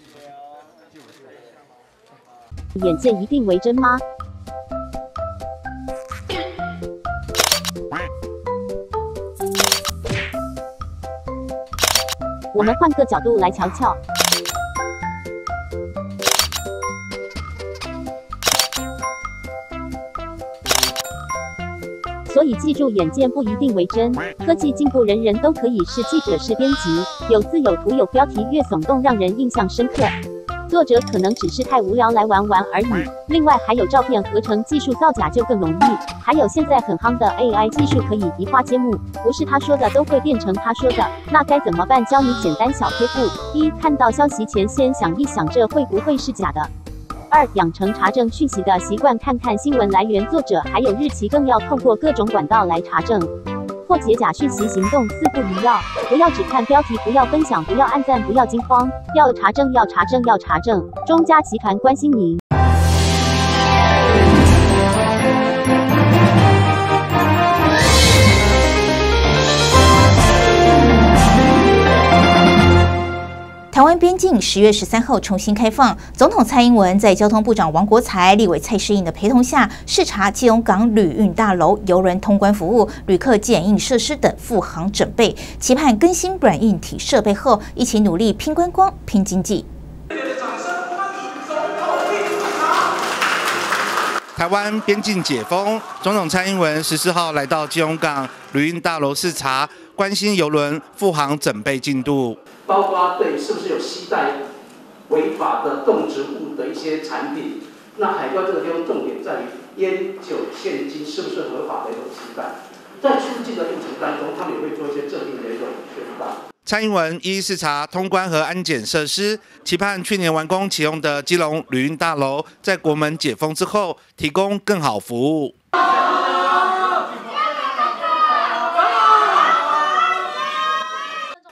T: 眼见一定为真吗？我们换个角度来瞧瞧。所以记住，眼见不一定为真。科技进步，人人都可以是记者、是编辑，有字有图有标题，越耸动让人印象深刻。作者可能只是太无聊来玩玩而已。另外还有照片合成技术造假就更容易，还有现在很夯的 A I 技术可以移花接木，不是他说的都会变成他说的，那该怎么办？教你简单小贴步：一、看到消息前先想一想，这会不会是假的？二、养成查证讯息的习惯，看看新闻来源、作者还有日期，更要透过各种管道来查证，破解假讯息行动四不一要：不要只看标题，不要分享，不要按赞，不要惊慌，要查证，要查证，要查证。中嘉集团关心您。
A: 台湾边境十月十三号重新开放，总统蔡英文在交通部长王国材、立委蔡适应的陪同下，视察基隆港旅运大楼、邮轮通关服务、旅客检疫设施等复航整备，期盼更新软硬体设备后，一起努力拼观光、拼经济。
H: 台湾边境解封，总统蔡英文十四号来到基隆港旅运大楼视察，关心邮轮复航整备进度。
J: 包括对是不是有携带违法的动植物的一些产品，那海关这个地方重点在于烟酒现金是不是合法的一种携带，在出境的路程当中，他们也会做一些正定的一种宣导。
H: 蔡英文一一视察通关和安检设施，期盼去年完工启用的基隆旅运大楼，在国门解封之后，提供更好服务。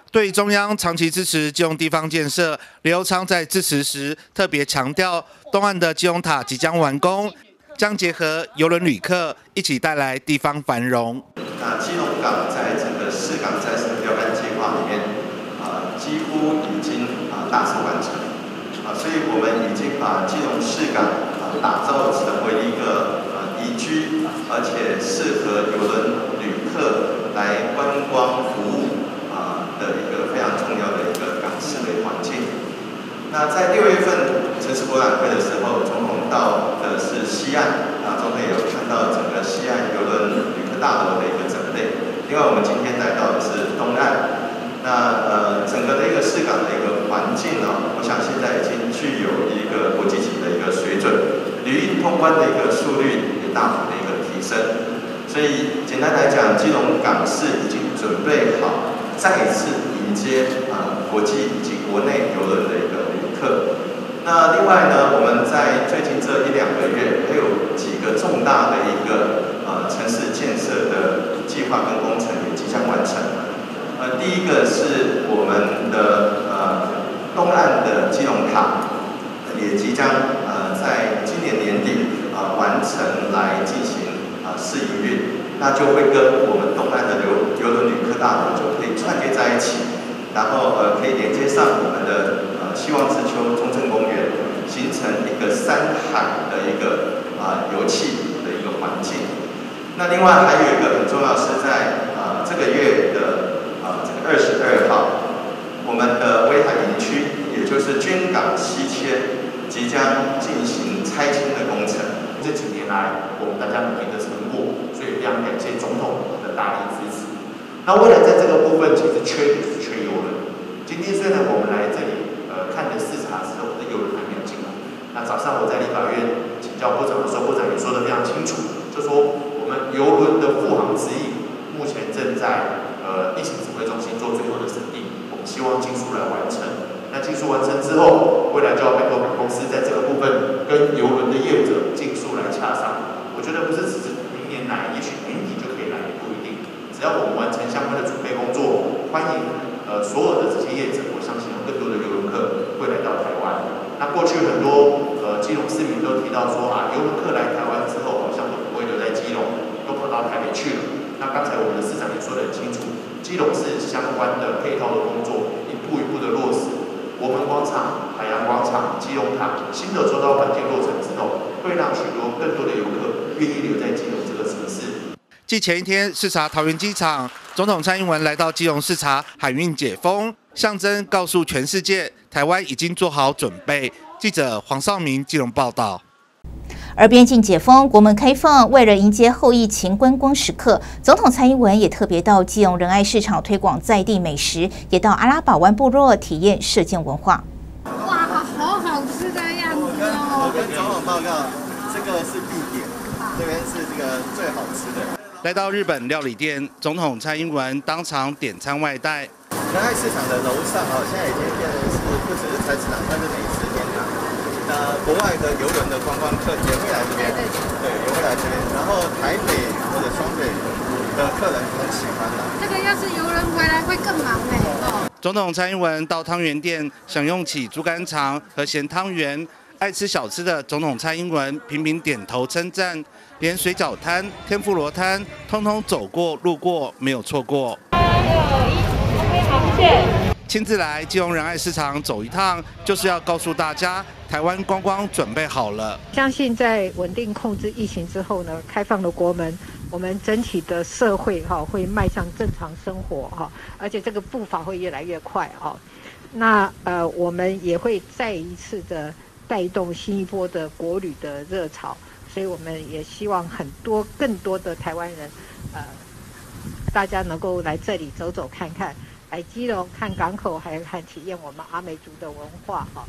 H: 对中央长期支持基隆地方建设，李佑昌在致辞时特别强调，东岸的基隆塔即将完工，将结合邮轮旅客一起带来地方繁荣。
K: 那基隆港在整个市港再生标杆计划里面，啊、呃，几乎已经啊、呃、大致完成，啊、呃，所以我们已经把基隆市港啊、呃、打造成为一个呃宜居，而且适合邮轮旅客来观光服务。 的一个非常重要的一个港市的环境。那在六月份城市博览会的时候，总统到的是西岸，啊，总统也有看到整个西岸邮轮旅客大楼的一个整备。另外，我们今天来到的是东岸，那呃，整个的一个市港的一个环境呢，我想现在已经具有一个国际级的一个水准，旅运通关的一个速率也大幅的一个提升。所以简单来讲，基隆港市已经准备好。 再一次迎接啊、呃、国际以及国内邮轮的一个旅客。那另外呢，我们在最近这一两个月，还有几个重大的一个呃城市建设的计划跟工程也即将完成。呃，第一个是我们的呃东岸的基隆塔，也即将呃在今年年底啊、呃、完成来进行啊、呃、试营运。 那就会跟我们东岸的邮邮轮旅客大楼就可以串接在一起，然后呃可以连接上我们的呃希望之丘中正公园，形成一个山海的一个啊、呃、游憩的一个环境。那另外还有一个很重要是在啊、呃、这个月的啊、呃、这个二十二号，我们的威海营区，也就是军港西迁，即将进行拆迁的工程。这几年来，我们大家努力的成果。 所以非常感谢总统的大力支持。那未来在这个部分，其实缺的是缺邮轮。今天虽然我们来这里呃看了视察之后，我们的邮轮还没有进来。那早上我在立法院请教部长的时候，部长也说得非常清楚，就说我们邮轮的复航指引目前正在呃地勤指挥中心做最后的审定，我们希望尽速来完成。那尽速完成之后，未来就要拜托本公司在这个部分跟邮轮的业务者尽速来洽商。我觉得不是只是。 年来，也许年底就可以来，也不一定。只要我们完成相关的准备工作，欢迎呃所有的这些业者，我相信有更多的邮轮客会来到台湾。那过去很多呃基隆市民都提到说啊，邮轮客来台湾之后，好像都不会留在基隆，都跑到台北去了。那刚才我们的市长也说得很清楚，基隆市相关的配套的工作一步一步的落实。国门广场、海洋广场、基隆塔新的周遭环境落成之后，会让许多更多的游客愿意留在基隆这个城市。
H: 继前一天视察桃园机场，总统蔡英文来到基隆视察海运解封，象征告诉全世界，台湾已经做好准备。记者黄少明基隆报道。
A: 而边境解封、国门开放，为了迎接后疫情观光时刻，总统蔡英文也特别到基隆仁爱市场推广在地美食，也到阿拉堡湾部落体验射箭文化。
L: 哇，好好吃的样子哦！
K: 我跟总统报告，这个是必点，这边是这个最好吃的。
H: 来到日本料理店，总统蔡英文当场点餐外带。
K: 仁爱市场的楼上啊，现在已经变成是不只是菜市场，它是美食天堂。 那国外的邮轮的观光客也会来这边，对，也会来这边。然后台北或者双北的客人很喜欢的。
L: 这个要是邮轮回来会更忙哎。哦。
H: 总统蔡英文到汤圆店享用起猪肝肠和咸汤圆，爱吃小吃的总统蔡英文频频点头称赞，连水饺摊、天妇罗摊，通通走过路过，没有错过。三二一，航线。 亲自来基隆仁爱市场走一趟，就是要告诉大家，台湾观光准备好了。
M: 相信在稳定控制疫情之后呢，开放了国门，我们整体的社会哈会迈向正常生活哈，而且这个步伐会越来越快哈。那呃，我们也会再一次的带动新一波的国旅的热潮，所以我们也希望很多更多的台湾人，呃，大家能够来这里走走看看。 来基隆看港口，还有看体验我们阿美族的文化哈。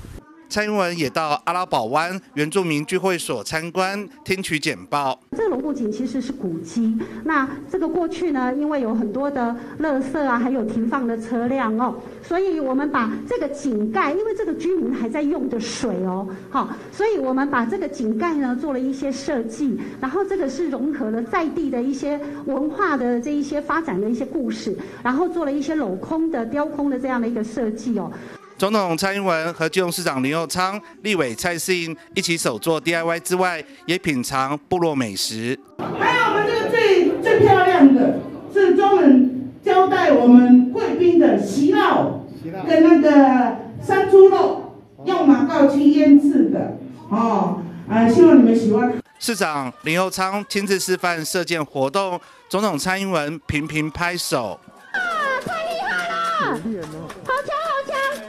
H: 蔡英文也到阿拉堡湾原住民聚会所参观，听取简报。
G: 这个龙骨井其实是古迹，那这个过去呢，因为有很多的垃圾啊，还有停放的车辆哦，所以我们把这个井盖，因为这个居民还在用的水哦，好，所以我们把这个井盖呢做了一些设计，然后这个是融合了在地的一些文化的这一些发展的一些故事，然后做了一些镂空的、雕空的这样的一个设计哦。
H: 总统蔡英文和基隆市长林右昌、立委蔡适应一起手做 D I Y 之外，也品尝部落美食。
N: 还有我们这个最最漂亮的是专门交代我们贵宾的席肉跟那个山猪肉，用马告去腌制的哦，啊、呃，希望你们喜欢。
H: 市长林右昌亲自示范射箭活动，总统蔡英文频频拍手。
G: 啊，太厉害了！好强好强！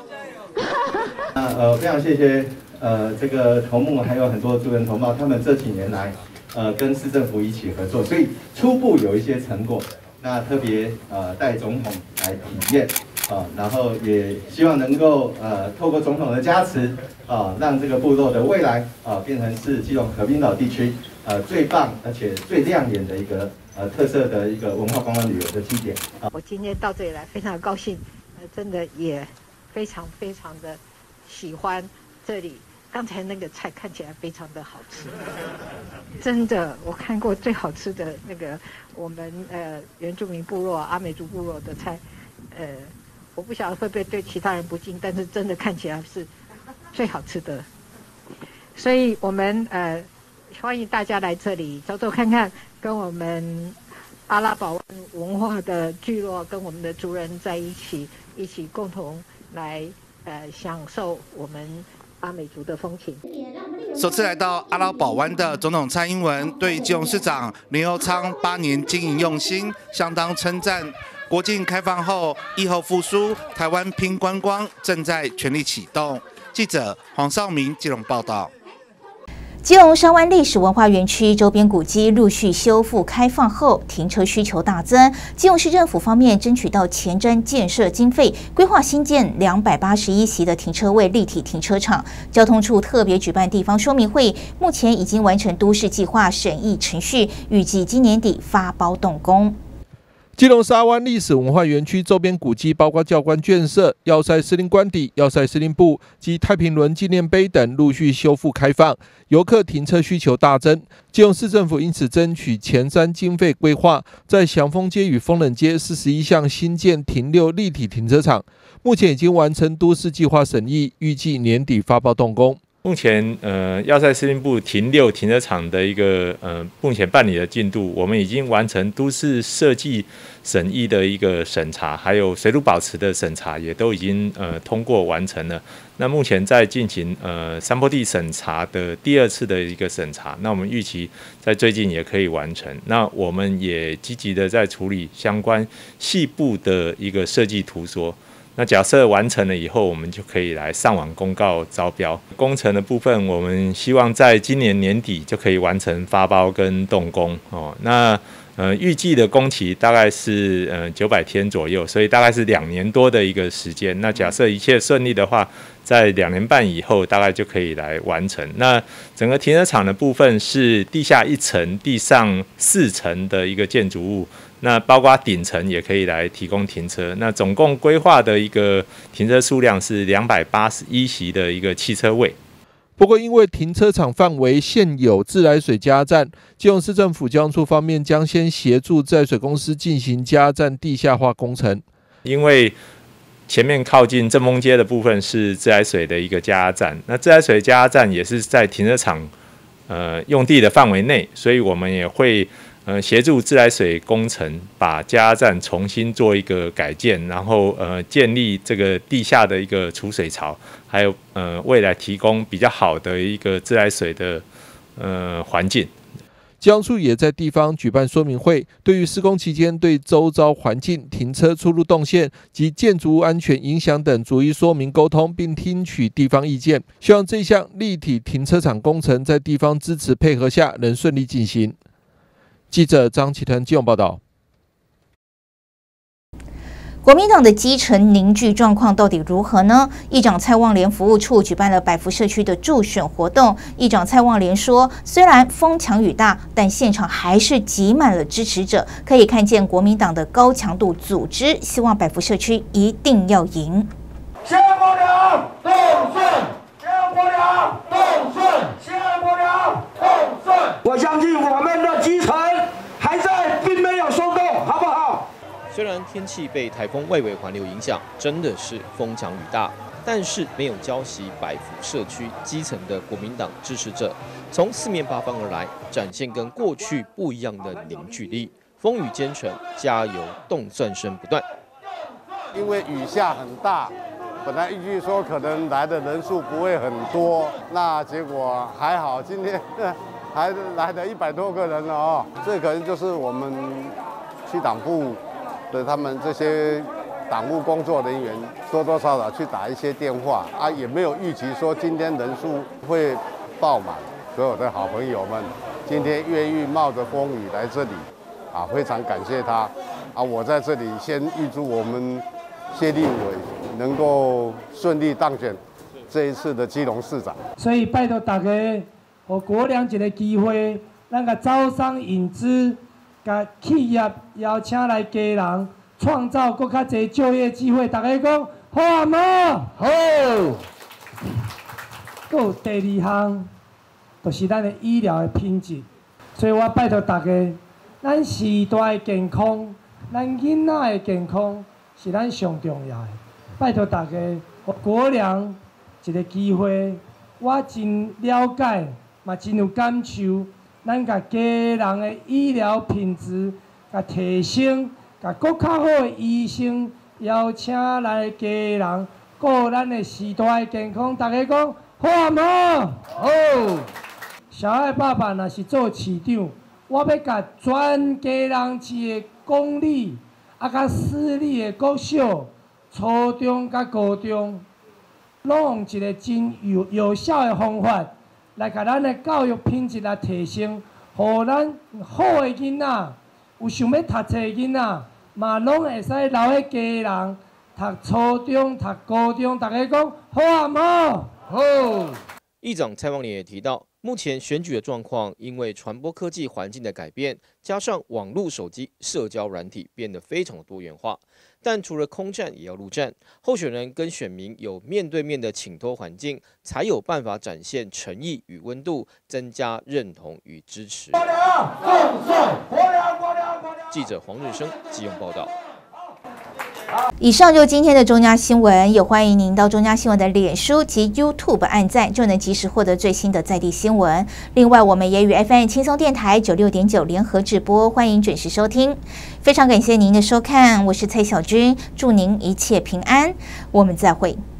K: 呃，非常谢谢呃这个头目还有很多族人同胞，他们这几年来呃跟市政府一起合作，所以初步有一些成果。那特别呃带总统来体验啊、呃，然后也希望能够呃透过总统的加持啊、呃，让这个部落的未来啊、呃、变成是基隆河滨岛地区呃最棒而且最亮眼的一个呃特色的一个文化观光旅游的基点啊。
M: 我今天到这里来非常高兴，呃，真的也非常非常的喜欢这里。刚才那个菜看起来非常的好吃，真的，我看过最好吃的那个我们呃原住民部落阿美族部落的菜，呃，我不晓得会不会对其他人不敬，但是真的看起来是最好吃的，所以我们呃欢迎大家来这里走走看看，跟我们阿拉堡湾文化的聚落跟我们的族人在一起，一起共同来呃享受我们阿美族的风情。
H: 首次来到阿拉堡湾的总统蔡英文对基隆市长林右昌八年经营用心相当称赞。国境开放后，疫后复苏，台湾拼观光正在全力启动。记者黄少明基隆报道。
A: 基隆沙湾历史文化园区周边古迹陆续修复开放后，停车需求大增。基隆市政府方面争取到前瞻建设经费，规划新建两百八十一席的停车位立体停车场。交通处特别举办地方说明会，目前已经完成都市计划审议程序，预计今年底发包动工。
P: 基隆沙湾历史文化园区周边古迹，包括教官眷舍、要塞司令官邸、要塞司令部及太平轮纪念碑等陆续修复开放，游客停车需求大增。基隆市政府因此争取前瞻经费规划，在祥丰街与丰仁街四十一巷新建停六立体停车场，目前已经完成都市计划审议，预计年底发包动工。
X: 目前，呃，要塞司令部停六停车场的一个呃，目前办理的进度，我们已经完成都市设计审议的一个审查，还有水土保持的审查，也都已经呃通过完成了。那目前在进行呃山坡地审查的第二次的一个审查，那我们预期在最近也可以完成。那我们也积极的在处理相关细部的一个设计图说。那假设完成了以后，我们就可以来上网公告招标。工程的部分，我们希望在今年年底就可以完成发包跟动工哦。那呃预计的工期大概是呃九百天左右，所以大概是两年多的一个时间。那假设一切顺利的话，在两年半以后大概就可以来完成。那整个停车场的部分是地下一层、地上四层的一个建筑物。那包括顶层也可以来提供停车。那总共规划的一个停车数量是两百八十一席的一个汽车位。
P: 不过，因为停车场范围现有自来水加站，基隆市政府交通处方面将先协助自来水公司进行加站地下化工程。
X: 因为前面靠近正丰街的部分是自来水的一个加压站，那自来水加压站也是在停车场呃用地的范围内，所以我们也会。呃，协助自来水工程把加压站重新做一个改建，然后呃建立这个地下的一个储水槽，还有呃未来提供比较好的一个自来水的呃环境。
P: 交通处也在地方举办说明会，对于施工期间对周遭环境、停车出入动线及建筑物安全影响等逐一说明沟通，并听取地方意见，希望这项立体停车场工程在地方支持配合下能顺利进行。记者张启腾基隆报道。
A: 国民党的基层凝聚状况到底如何呢？议长蔡旺莲服务处举办了百福社区的助选活动。议长蔡旺莲说，虽然风强雨大，但现场还是挤满了支持者，可以看见国民党的高强度组织，希望百福社区一定要赢。
D: 谢国良，动顺，谢国良，动顺，谢国良，动顺。我相信我们的基层还在，并没有松动，好不好？
I: 虽然天气被台风外围环流影响，真的是风强雨大，但是没有浇熄百福社区基层的国民党支持者，从四面八方而来，展现跟过去不一样的凝聚力。风雨兼程，加油动算声不断。
Q: 因为雨下很大，本来预计说可能来的人数不会很多，那结果还好，今天还来了一百多个人了哦。这可能就是我们区党部的他们这些党务工作人员多多少少去打一些电话啊，也没有预期说今天人数会爆满。所有的好朋友们，今天愿意冒着风雨来这里，啊，非常感谢他啊！我在这里先预祝我们谢立委能够顺利当选这一次的基隆市长。
W: 所以拜托大家，给国良一个机会，咱个招商引资。甲企业邀请来家人，创造更较侪就业机会。大家讲好啊无？好。阁有第二项，就是咱的医疗的品质。所以我拜托大家，咱时代的健康，咱囡仔的健康是咱上重要的。拜托大家，给国良一个机会，我真了解，嘛真有感受。咱甲家人的医疗品质甲提升，甲更较好的医生邀请来家人，顾咱的时代健康。大家讲好啊无？好。小爱爸爸若是做市长，我要甲全家人市的公立啊甲私立的国小、初中甲高中，拢用一个真有有效的方法。来甲咱的教育品质来提升，互咱好的囡仔，有想要读册的囡仔，嘛拢会使留喺家人读初中、读高中。大家讲好啊无？好。
I: 议长蔡旺莲也提到，目前选举的状况，因为传播科技环境的改变，加上网络、手机、社交软体变得非常多元化。但除了空战，也要陆战。候选人跟选民有面对面的请托环境，才有办法展现诚意与温度，增加认同与支持。记者黄日升基隆报道。
A: 以上就今天的中嘉新闻，也欢迎您到中嘉新闻的脸书及 YouTube 按赞，就能及时获得最新的在地新闻。另外，我们也与 F M 轻松电台九六点九联合直播，欢迎准时收听。非常感谢您的收看，我是蔡小君，祝您一切平安，我们再会。